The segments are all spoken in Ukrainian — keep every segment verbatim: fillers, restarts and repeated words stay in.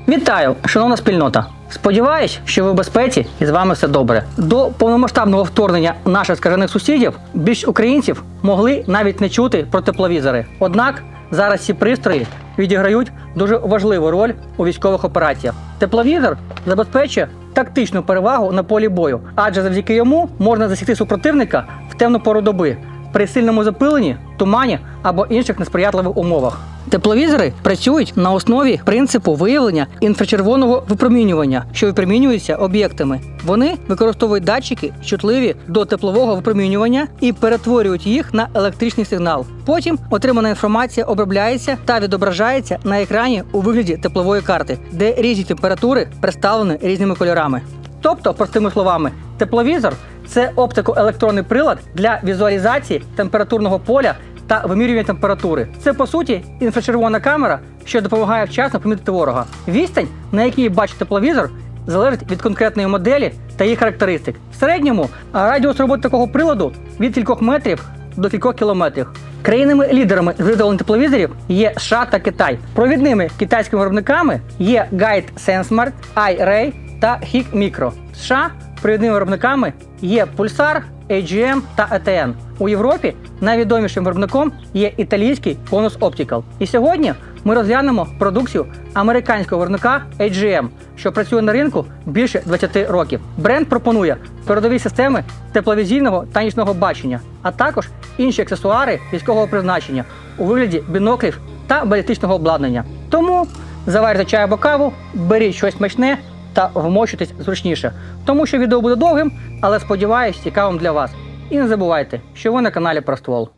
Вітаю, шановна спільнота! Сподіваюсь, що ви в безпеці і з вами все добре. До повномасштабного вторгнення наших скажених сусідів більшість українців могли навіть не чути про тепловізори. Однак зараз ці пристрої відіграють дуже важливу роль у військових операціях. Тепловізор забезпечує тактичну перевагу на полі бою, адже завдяки йому можна засікти супротивника в темну пору доби, при сильному запиленні, тумані або інших несприятливих умовах. Тепловізори працюють на основі принципу виявлення інфрачервоного випромінювання, що випромінюється об'єктами. Вони використовують датчики, чутливі до теплового випромінювання, і перетворюють їх на електричний сигнал. Потім отримана інформація обробляється та відображається на екрані у вигляді теплової карти, де різні температури представлені різними кольорами. Тобто, простими словами, тепловізор – це оптико-електронний прилад для візуалізації температурного поля та вимірювання температури. Це, по суті, інфрачервона камера, що допомагає вчасно помітити ворога. Відстань, на якій бачить тепловізор, залежить від конкретної моделі та її характеристик. В середньому радіус роботи такого приладу від кількох метрів до кількох кілометрів. Країнами-лідерами з виготовлення тепловізорів є США та Китай. Провідними китайськими виробниками є Guide SenseSmart, iRay та Hikmicro. В США провідними виробниками є Pulsar, ей джі ем та і те ен. У Європі найвідомішим виробником є італійський Konus Optical. І сьогодні ми розглянемо продукцію американського виробника ей джі ем, що працює на ринку більше двадцяти років. Бренд пропонує передові системи тепловізійного та нічного бачення, а також інші аксесуари військового призначення у вигляді біноклів та балістичного обладнання. Тому заварюйте чай або каву, беріть щось смачне та вмощуйтесь зручніше, тому що відео буде довгим, але, сподіваюсь, цікавим для вас. І не забувайте, що ви на каналі Про ствол.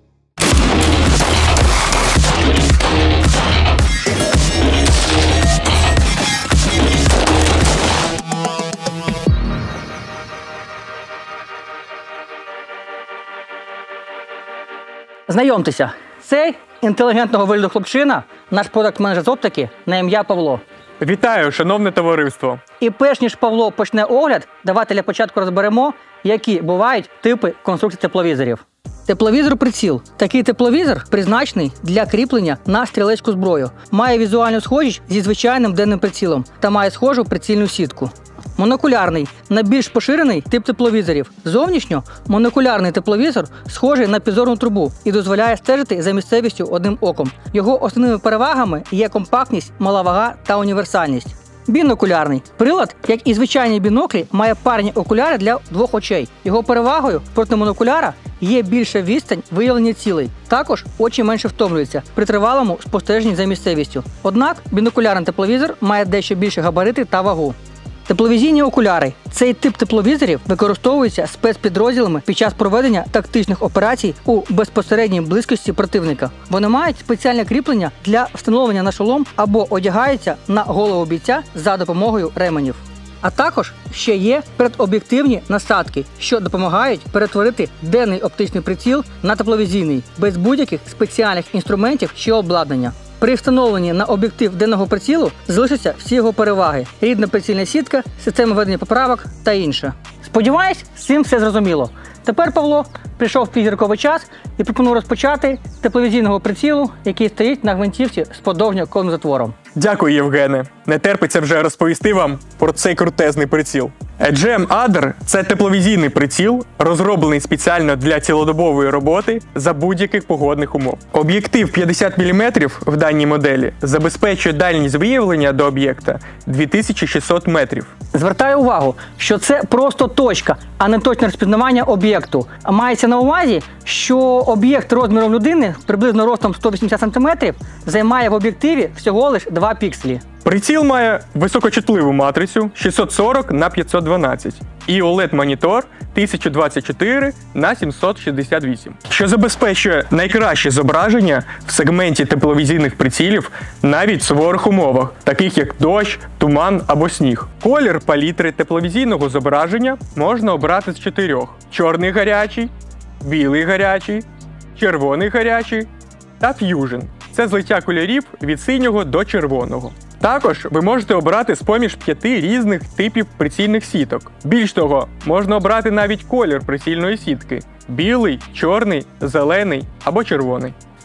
Знайомтеся, цей інтелігентного вигляду хлопчина – наш продакт-менеджер з оптики на ім'я Павло. Вітаю, шановне товариство! І перш ніж Павло почне огляд, давайте для початку розберемо, які бувають типи конструкцій тепловізорів. Тепловізор-приціл. Такий тепловізор призначений для кріплення на стрілецьку зброю. Має візуальну схожість зі звичайним денним прицілом та має схожу прицільну сітку. Монокулярний – найбільш поширений тип тепловізорів. Зовнішньо монокулярний тепловізор схожий на підзорну трубу і дозволяє стежити за місцевістю одним оком. Його основними перевагами є компактність, мала вага та універсальність. Бінокулярний. Прилад, як і звичайні біноклі, має парні окуляри для двох очей. Його перевагою проти монокуляра є більша відстань виявлення цілей. Також очі менше втомлюються при тривалому спостереженні за місцевістю. Однак бінокулярний тепловізор має дещо більше габарити та вагу. Тепловізійні окуляри. Цей тип тепловізорів використовується спецпідрозділами під час проведення тактичних операцій у безпосередній близькості противника. Вони мають спеціальне кріплення для встановлення на шолом або одягаються на голову бійця за допомогою ременів. А також ще є передоб'єктивні насадки, що допомагають перетворити денний оптичний приціл на тепловізійний, без будь-яких спеціальних інструментів чи обладнання. При встановленні на об'єктив денного прицілу залишаться всі його переваги – рідна прицільна сітка, система ведення поправок та інше. Сподіваюсь, з цим все зрозуміло. Тепер, Павло, прийшов твій зірковий час і пропоную розпочати з тепловізійного прицілу, який стоїть на гвинтівці з подовжньо-коловим затвором. Дякую, Євгене. Не терпиться вже розповісти вам про цей крутезний приціл. ей джі ем Adder – це тепловізійний приціл, розроблений спеціально для цілодобової роботи за будь-яких погодних умов. Об'єктив п'ятдесят міліметрів в даній моделі забезпечує дальність виявлення до об'єкта дві тисячі шістсот метрів. Звертаю увагу, що це просто точка, а не точне розпізнавання об'єкту. Мається на увазі, що об'єкт розміром людини, приблизно ростом сто вісімдесят сантиметрів, займає в об'єктиві всього лише два пікселі. Приціл має високочутливу матрицю шістсот сорок на п'ятсот дванадцять і о лед-монітор тисяча двадцять чотири на сімсот шістдесят вісім, що забезпечує найкраще зображення в сегменті тепловізійних прицілів навіть в суворих умовах, таких як дощ, туман або сніг. Колір палітри тепловізійного зображення можна обрати з чотирьох: чорний гарячий, білий гарячий, червоний гарячий та ф'южн. Це злиття кольорів від синього до червоного. Також ви можете обрати з-поміж п'яти різних типів прицільних сіток. Більш того, можна обрати навіть колір прицільної сітки – білий, чорний, зелений або червоний.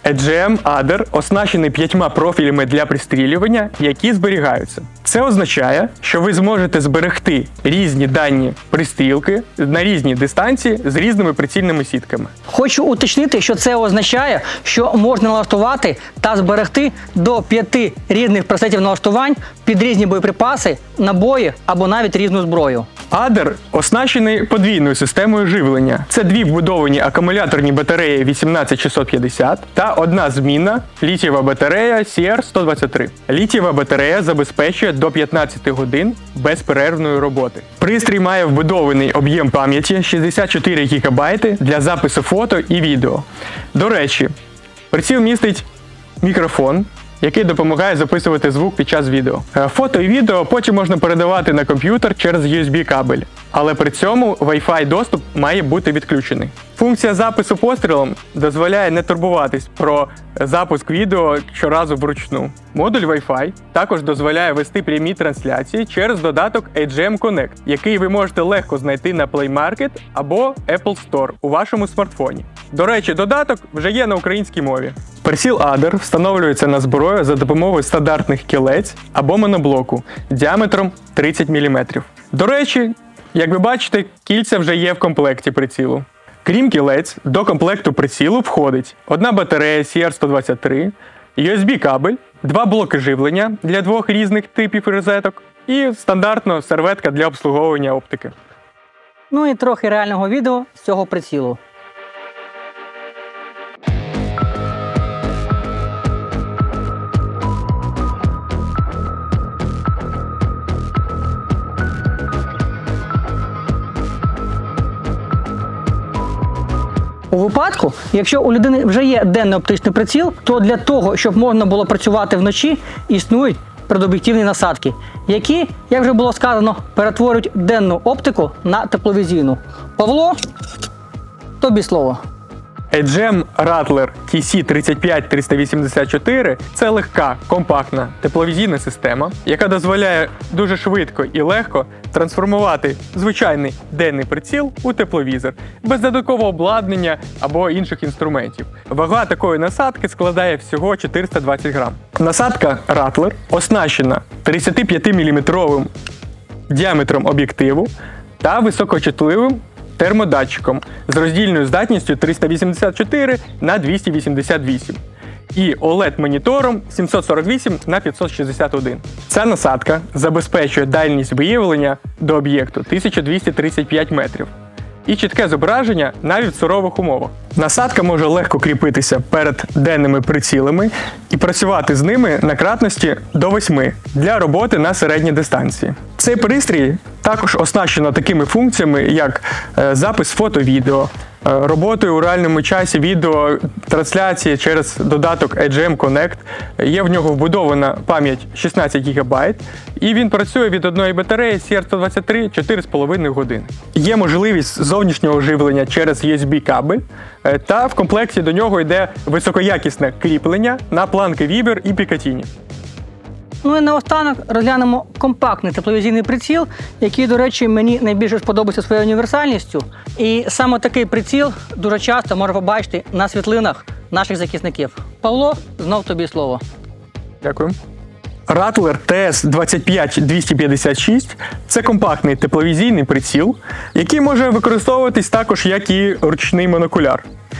ей джі ем Adder оснащений п'ятьма профілями для пристрілювання, які зберігаються. Це означає, що ви зможете зберегти різні дані пристрілки на різні дистанції з різними прицільними сітками. Хочу уточнити, що це означає, що можна налаштувати та зберегти до п'яти різних пресетів налаштувань під різні боєприпаси, набої або навіть різну зброю. Adder оснащений подвійною системою живлення. Це дві вбудовані акумуляторні батареї вісімнадцять шістсот п'ятдесят та одна змінна літієва батарея сі ар сто двадцять три. Літієва батарея забезпечує до п'ятнадцяти годин безперервної роботи. Пристрій має вбудований об'єм пам'яті шістдесят чотири гігабайти для запису фото і відео. До речі, приціл містить мікрофон, який допомагає записувати звук під час відео. Фото і відео потім можна передавати на комп'ютер через ю ес бі кабель, але при цьому Wi-Fi доступ має бути відключений. Функція запису пострілом дозволяє не турбуватись про запуск відео щоразу вручну. Модуль Wi-Fi також дозволяє вести прямі трансляції через додаток ей джі ем Connect, який ви можете легко знайти на Play Market або Apple Store у вашому смартфоні. До речі, додаток вже є на українській мові. Приціл Adder встановлюється на зброю за допомогою стандартних кілець або моноблоку діаметром тридцять міліметрів. До речі, як ви бачите, кільця вже є в комплекті прицілу. Крім кілець, до комплекту прицілу входить одна батарея сі ар сто двадцять три, ю ес бі кабель, два блоки живлення для двох різних типів розеток і стандартно серветка для обслуговування оптики. Ну і трохи реального відео з цього прицілу. У випадку, якщо у людини вже є денний оптичний приціл, то для того, щоб можна було працювати вночі, існують предоб'єктивні насадки, які, як вже було сказано, перетворюють денну оптику на тепловізійну. Павло, тобі слово. ей джі ем Rattler ті сі тридцять п'ять триста вісімдесят чотири – це легка, компактна тепловізійна система, яка дозволяє дуже швидко і легко трансформувати звичайний денний приціл у тепловізор, без додаткового обладнання або інших інструментів. Вага такої насадки складає всього чотириста двадцять грам. Насадка Rattler оснащена тридцятип'ятиміліметровим діаметром об'єктиву та високочутливим термодатчиком з роздільною здатністю триста вісімдесят чотири на двісті вісімдесят вісім і о лед-монітором сімсот сорок вісім на п'ятсот шістдесят один. Ця насадка забезпечує дальність виявлення до об'єкту тисяча двісті тридцять п'ять метрів і чітке зображення навіть в сурових умовах. Насадка може легко кріпитися перед денними прицілами і працювати з ними на кратності до восьми для роботи на середній дистанції. Цей пристрій також оснащено такими функціями, як запис фото-відео, роботою у реальному часі відео трансляції через додаток ей джі ем Connect. Є в нього вбудована пам'ять шістнадцять гігабайт, і він працює від одної батареї сі ар сто двадцять три чотири з половиною години. Є можливість зовнішнього живлення через ю ес бі кабель, та в комплекті до нього йде високоякісне кріплення на планки Вібер і Пікатіні. Ну і наостанок розглянемо компактний тепловізійний приціл, який, до речі, мені найбільше сподобався своєю універсальністю. І саме такий приціл дуже часто можна побачити на світлинах наших захисників. Павло, знов тобі слово. Дякую. Rattler ті ес двадцять п'ять двісті п'ятдесят шість – це компактний тепловізійний приціл, який може використовуватись також як і ручний монокуляр.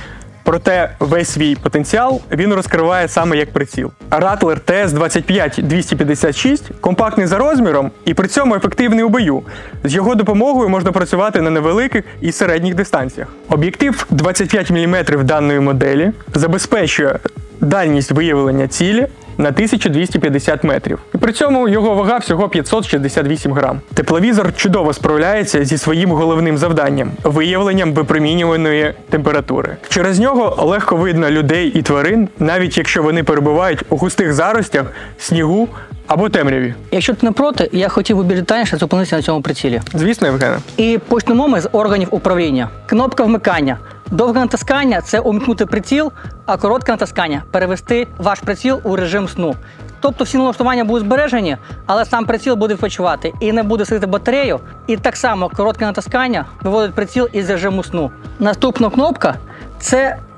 Проте весь свій потенціал він розкриває саме як приціл. Rattler ті ес двадцять п'ять двісті п'ятдесят шість компактний за розміром і при цьому ефективний у бою. З його допомогою можна працювати на невеликих і середніх дистанціях. Об'єктив двадцять п'ять міліметрів даної моделі забезпечує дальність виявлення цілі на тисячу двісті п'ятдесят метрів. І при цьому його вага всього п'ятсот шістдесят вісім грам. Тепловізор чудово справляється зі своїм головним завданням – виявленням випромінюваної температури. Через нього легко видно людей і тварин, навіть якщо вони перебувають у густих заростях, снігу або темряві. Якщо ти не проти, я хотів би більш детальніше зупинитися на цьому прицілі. Звісно, Євгене. І почнемо ми з органів управління. Кнопка вмикання. Довге натискання – це увімкнути приціл, а коротке натискання – перевести ваш приціл у режим сну. Тобто всі налаштування будуть збережені, але сам приціл буде відпочивати і не буде сидіти батарею. І так само коротке натискання виводить приціл із режиму сну. Наступна кнопка – це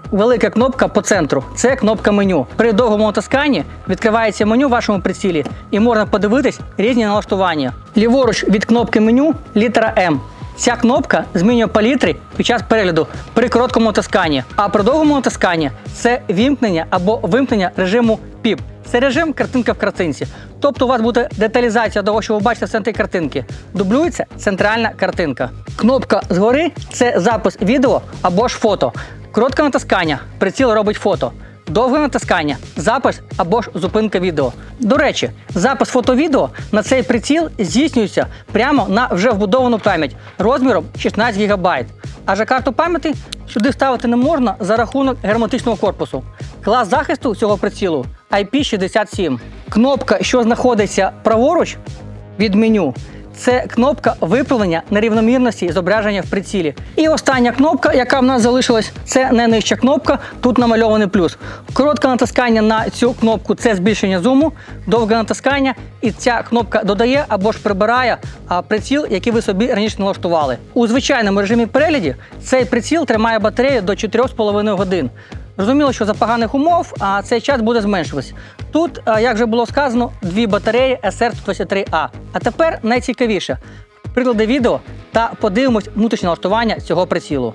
велика кнопка по центру. Це кнопка меню. При довгому натисканні відкривається меню в вашому прицілі і можна подивитись різні налаштування. Ліворуч від кнопки меню літера М. Ця кнопка змінює палітри під час перегляду при короткому натисканні, а при довгому натисканні це вімкнення або вимкнення режиму піп. Це режим картинка в картинці. Тобто у вас буде деталізація того, що ви бачите в центрі картинки. Дублюється центральна картинка. Кнопка згори – це запис відео або ж фото. Коротке натискання – приціл робить фото. Довге натискання – запис або ж зупинка відео. До речі, запис фото-відео на цей приціл здійснюється прямо на вже вбудовану пам'ять розміром шістнадцять гігабайт. Адже карту пам'яті сюди ставити не можна за рахунок герметичного корпусу. Клас захисту цього прицілу – ай пі шістдесят сім. Кнопка, що знаходиться праворуч від меню, це кнопка виправлення нерівномірності зображення в прицілі. І остання кнопка, яка в нас залишилась, це найнижча кнопка, тут намальований плюс. Коротке натискання на цю кнопку – це збільшення зуму, довге натискання, і ця кнопка додає або ж прибирає а, приціл, який ви собі раніше налаштували. У звичайному режимі перегляду цей приціл тримає батарею до чотирьох з половиною годин. Зрозуміло, що за поганих умов а, цей час буде зменшуватися. Тут, а, як вже було сказано, дві батареї ес ар сто двадцять три а. А тепер найцікавіше – приклади відео та подивимось внутрішнє налаштування цього прицілу.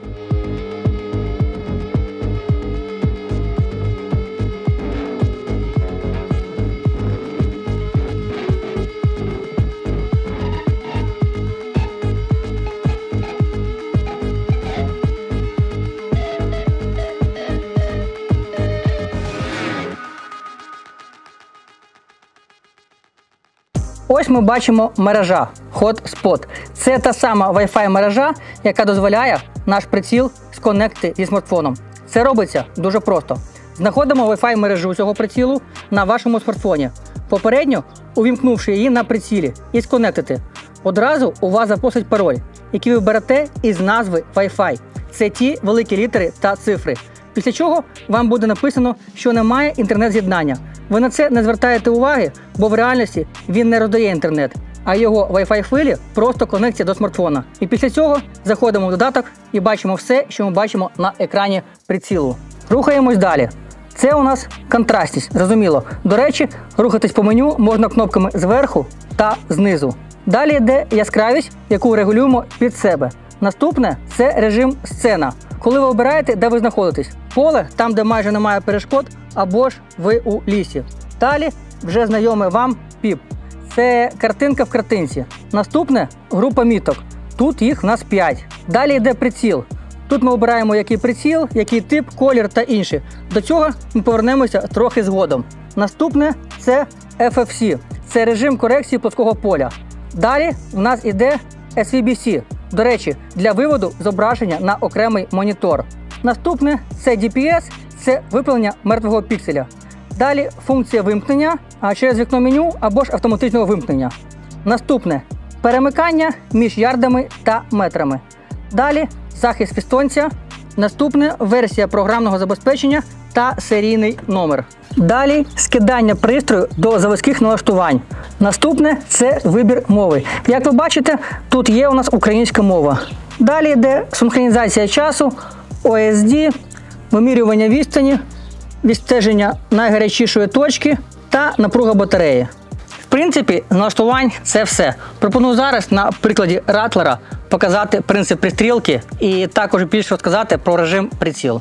Ось ми бачимо мережа Hotspot. Це та сама Wi-Fi мережа, яка дозволяє наш приціл сконектити зі смартфоном. Це робиться дуже просто. Знаходимо Wi-Fi мережу цього прицілу на вашому смартфоні, попередньо увімкнувши її на прицілі і сконектити. Одразу у вас запросить пароль, який ви берете із назви Wi-Fi. Це ті великі літери та цифри. Після чого вам буде написано, що немає інтернет-з'єднання. Ви на це не звертаєте уваги, бо в реальності він не роздає інтернет, а його Wi-Fi хвилі просто конекція до смартфона. І після цього заходимо в додаток і бачимо все, що ми бачимо на екрані прицілу. Рухаємось далі. Це у нас контрастність, зрозуміло. До речі, рухатись по меню можна кнопками зверху та знизу. Далі йде яскравість, яку регулюємо під себе. Наступне – це режим сцена. Коли ви обираєте, де ви знаходитесь. Поле, там де майже немає перешкод, або ж ви у лісі. Далі вже знайомий вам піп. Це картинка в картинці. Наступне – група міток. Тут їх в нас п'ять. Далі йде приціл. Тут ми обираємо, який приціл, який тип, колір та інше. До цього ми повернемося трохи згодом. Наступне – це еф еф сі. Це режим корекції плоского поля. Далі в нас іде ес ві бі сі. До речі, для виводу зображення на окремий монітор. Наступне – це ді пі ес, це виправлення мертвого пікселя. Далі функція вимкнення а через вікно меню або ж автоматичного вимкнення. Наступне – перемикання між ярдами та метрами. Далі захист фістонця. Наступне – версія програмного забезпечення та серійний номер. Далі скидання пристрою до заводських налаштувань. Наступне – це вибір мови. Як ви бачите, тут є у нас українська мова. Далі йде синхронізація часу, о ес ді, вимірювання відстані, відстеження найгарячішої точки та напруга батареї. В принципі, з налаштувань це все. Пропоную зараз на прикладі Ратлера показати принцип пристрілки і також більше розказати про режим приціл.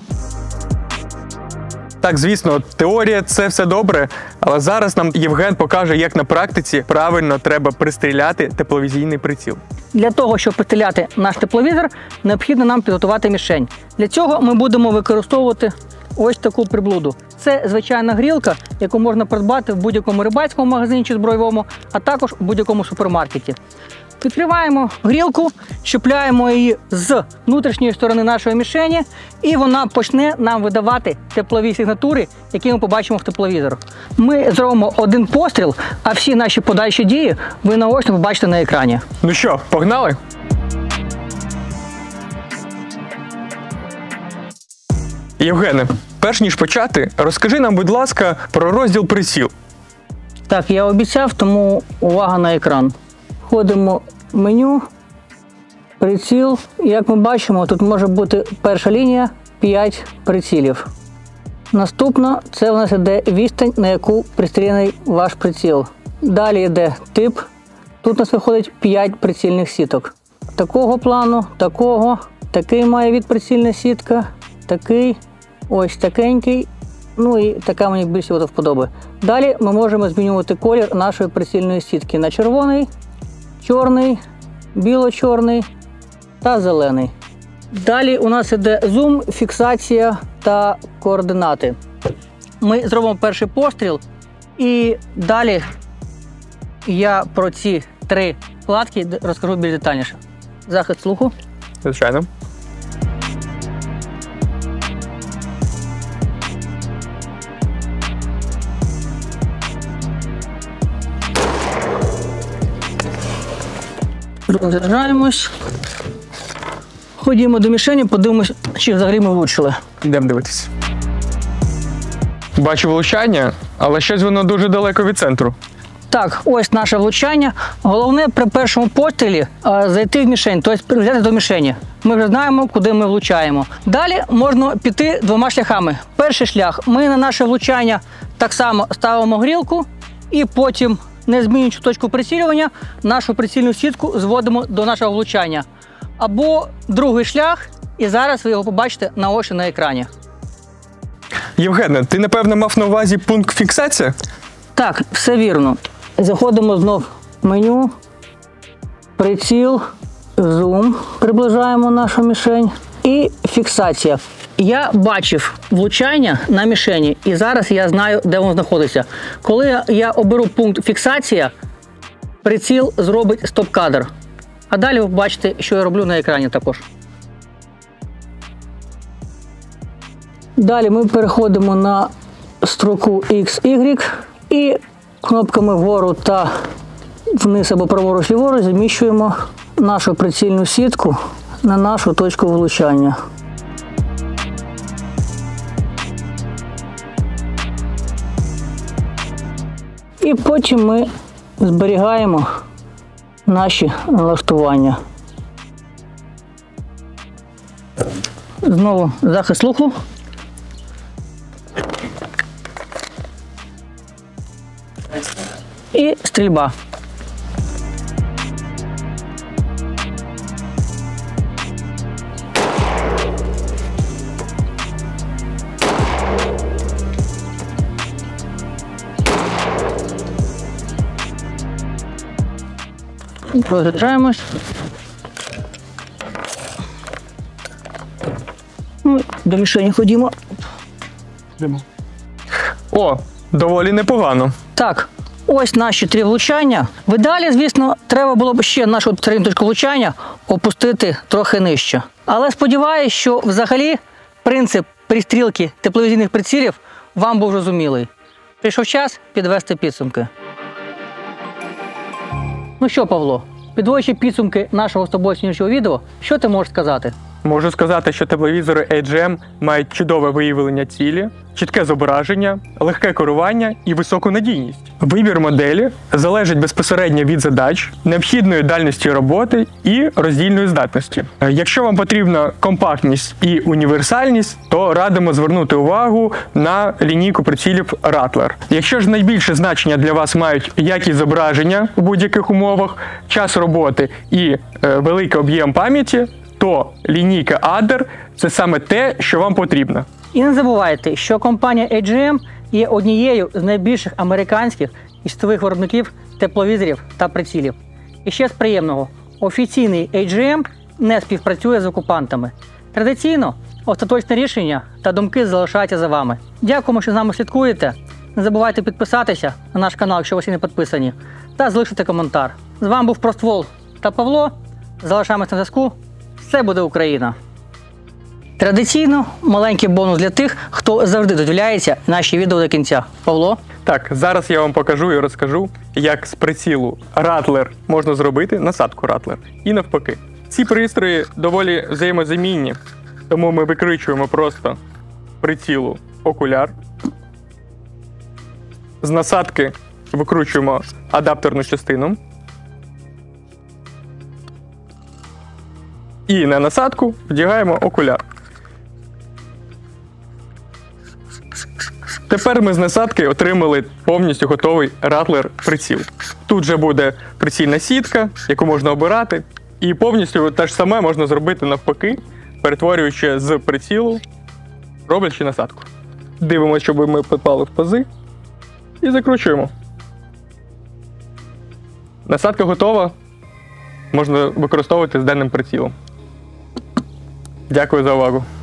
Так, звісно, теорія – це все добре, але зараз нам Євген покаже, як на практиці правильно треба пристріляти тепловізійний приціл. Для того, щоб пристріляти наш тепловізор, необхідно нам підготувати мішень. Для цього ми будемо використовувати ось таку приблуду. Це звичайна грілка, яку можна придбати в будь-якому рибальському магазині чи збройовому, а також у будь-якому супермаркеті. Відкриваємо грілку, чіпляємо її з внутрішньої сторони нашої мішені, і вона почне нам видавати теплові сигнатури, які ми побачимо в тепловізор. Ми зробимо один постріл, а всі наші подальші дії ви наочно побачите на екрані. Ну що, погнали? Євгене, перш ніж почати, розкажи нам, будь ласка, про розділ приціл. Так, я обіцяв, тому увага на екран. Входимо в меню, приціл. Як ми бачимо, тут може бути перша лінія, п'ять прицілів. Наступно це у нас йде відстань, на яку пристріляний ваш приціл. Далі йде тип. Тут у нас виходить п'ять прицільних сіток. Такого плану, такого, такий має відприцільна сітка, такий, ось такенький, ну і така мені більше до вподоби. Далі ми можемо змінювати колір нашої прицільної сітки на червоний, чорний, біло-чорний та зелений. Далі у нас іде зум, фіксація та координати. Ми зробимо перший постріл і далі я про ці три вкладки розкажу більш детальніше. Захист слуху. Звичайно. Розряджаємось. Ходімо до мішені, подивимось, чи взагалі ми влучили. Йдемо дивитись. Бачу влучання, але щось воно дуже далеко від центру. Так, ось наше влучання. Головне при першому пострілі е, зайти в мішень, тобто взяти до мішені. Ми вже знаємо, куди ми влучаємо. Далі можна піти двома шляхами. Перший шлях. Ми на наше влучання так само ставимо грілку і потім, не змінюючи точку прицілювання, нашу прицільну сітку зводимо до нашого влучання. Або другий шлях, і зараз ви його побачите наочно на екрані. Євгене, ти, напевно, мав на увазі пункт фіксації? Так, все вірно. Заходимо знов в меню, приціл, зум, приближаємо нашу мішень і фіксація. Я бачив влучання на мішені і зараз я знаю, де воно знаходиться. Коли я оберу пункт фіксація, приціл зробить стоп-кадр. А далі ви бачите, що я роблю на екрані також. Далі ми переходимо на строку ікс ігрек і кнопками вгору та вниз або праворуч ліворуч зміщуємо нашу прицільну сітку на нашу точку влучання. І потім ми зберігаємо наші налаштування. Знову захист слуху. І стрільба. Розряджаємось. Ну, до мішені ходімо. О, доволі непогано. Так, ось наші три влучання. В ідеалі, звісно, треба було б ще нашу середню точку влучання опустити трохи нижче. Але сподіваюся, що взагалі принцип пристрілки тепловізійних прицілів вам був зрозумілий. Прийшов час підвести підсумки. Ну що, Павло, підводячи підсумки нашого з тобою сьогоднішнього відео, що ти можеш сказати? Можу сказати, що тепловізори ей джі ем мають чудове виявлення цілі, чітке зображення, легке керування і високу надійність. Вибір моделі залежить безпосередньо від задач, необхідної дальності роботи і роздільної здатності. Якщо вам потрібна компактність і універсальність, то радимо звернути увагу на лінійку прицілів Rattler. Якщо ж найбільше значення для вас мають якість зображення у будь-яких умовах, час роботи і е, великий об'єм пам'яті, то лінійка Adder – це саме те, що вам потрібно. І не забувайте, що компанія ей джі ем є однією з найбільших американських і світових виробників тепловізорів та прицілів. І ще з приємного, офіційний ей джі ем не співпрацює з окупантами. Традиційно остаточне рішення та думки залишаються за вами. Дякуємо, що з нами слідкуєте. Не забувайте підписатися на наш канал, якщо ви ще не підписані, та залишити коментар. З вами був Проствол та Павло. Залишаємося на зв'язку. Все буде Україна! Традиційно маленький бонус для тих, хто завжди додивляється наші відео до кінця. Павло? Так, зараз я вам покажу і розкажу, як з прицілу Rattler можна зробити насадку Rattler. І навпаки. Ці пристрої доволі взаємозамінні, тому ми викричуємо просто прицілу окуляр. З насадки викручуємо адаптерну частину. І на насадку вдягаємо окуляр. Тепер ми з насадки отримали повністю готовий ратлер-приціл. Тут же буде прицільна сітка, яку можна обирати. І повністю те ж саме можна зробити навпаки, перетворюючи з прицілу, роблячи насадку. Дивимося, щоб ми попали в пази і закручуємо. Насадка готова, можна використовувати з денним прицілом. Дякую за увагу.